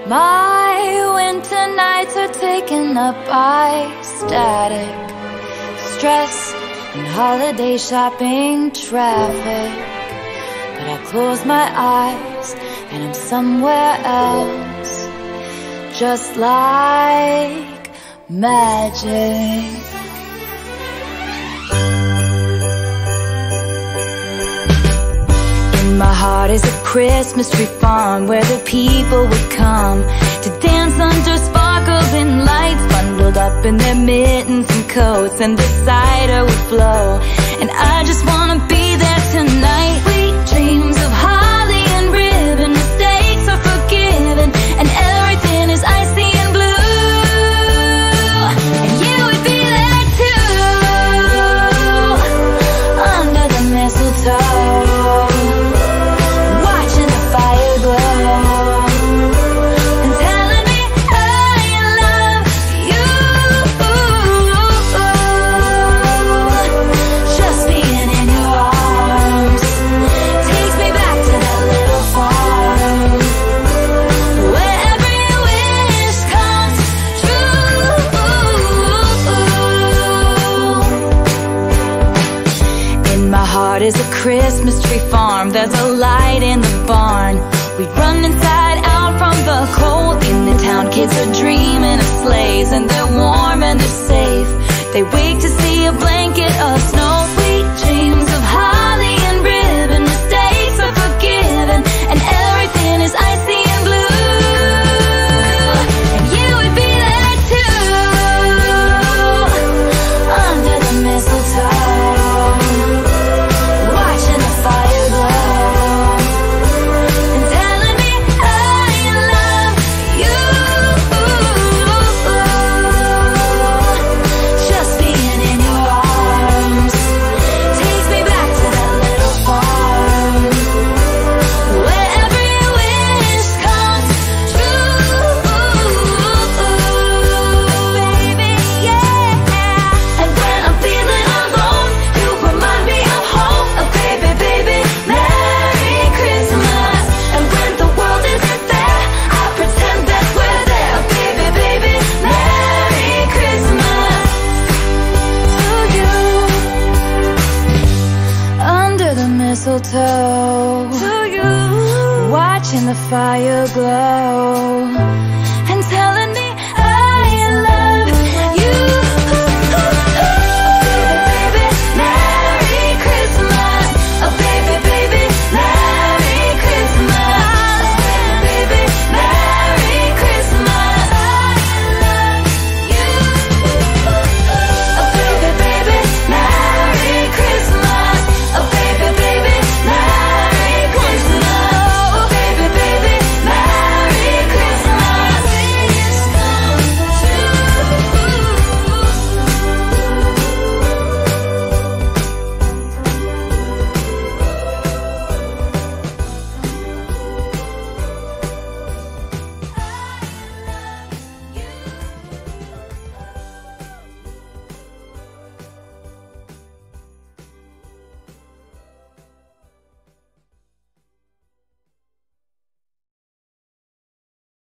My winter nights are taken up by static, stress, and holiday shopping traffic. But I close my eyes and I'm somewhere else, just like magic. My heart is a Christmas tree farm where the people would come to dance under sparkling lights, bundled up in their mittens and coats, and the cider would flow. And I just wanna be there tonight. Sweet dreams of holly and ribbon, mistakes are forgiven, and everything is icy and blue. And you would be there too, under the mistletoe. Is a Christmas tree farm, there's a light in the barn. We run inside out from the cold. In the town, kids are dreaming of sleighs, and they're warm and they're safe. They wake to see a blanket of snow. Sweet dreams of holly and ribbon, mistakes are forgiven, and everything is icy and blue. And you would be there too, under the mistletoe. Mistletoe, to you, watching the fire glow.